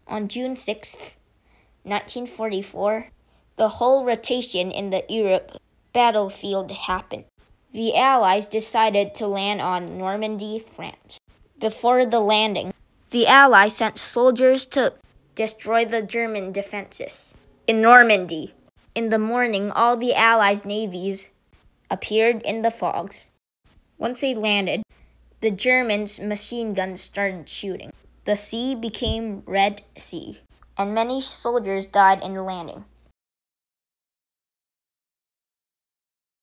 On June 6th, 1944, the whole rotation in the Europe battlefield happened. The Allies decided to land on Normandy, France. Before the landing, the Allies sent soldiers to destroy the German defenses in Normandy. In the morning, all the Allies' navies appeared in the fogs. Once they landed, the Germans' machine guns started shooting. The sea became Red Sea, and many soldiers died in the landing.